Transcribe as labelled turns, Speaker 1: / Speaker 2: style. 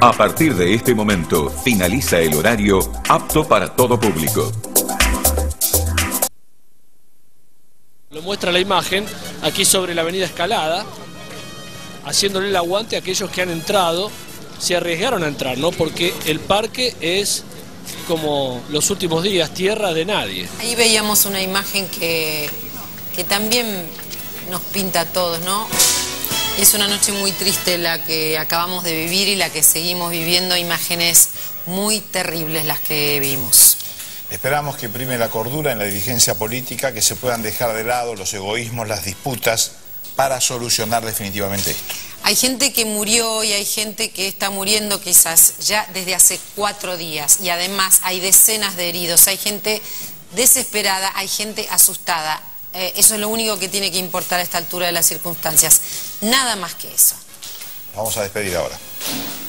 Speaker 1: A partir de este momento, finaliza el horario apto para todo público.
Speaker 2: Lo muestra la imagen aquí sobre la avenida Escalada, haciéndole el aguante a aquellos que han entrado, se arriesgaron a entrar, ¿no? Porque el parque es, como los últimos días, tierra de nadie.
Speaker 3: Ahí veíamos una imagen que también nos pinta a todos, ¿no? Es una noche muy triste la que acabamos de vivir y la que seguimos viviendo, imágenes muy terribles las que vimos.
Speaker 4: Esperamos que prime la cordura en la dirigencia política, que se puedan dejar de lado los egoísmos, las disputas, para solucionar definitivamente esto.
Speaker 3: Hay gente que murió y hay gente que está muriendo quizás ya desde hace 4 días y además hay decenas de heridos, hay gente desesperada, hay gente asustada. Eso es lo único que tiene que importar a esta altura de las circunstancias, nada más que eso.
Speaker 4: Vamos a despedir ahora.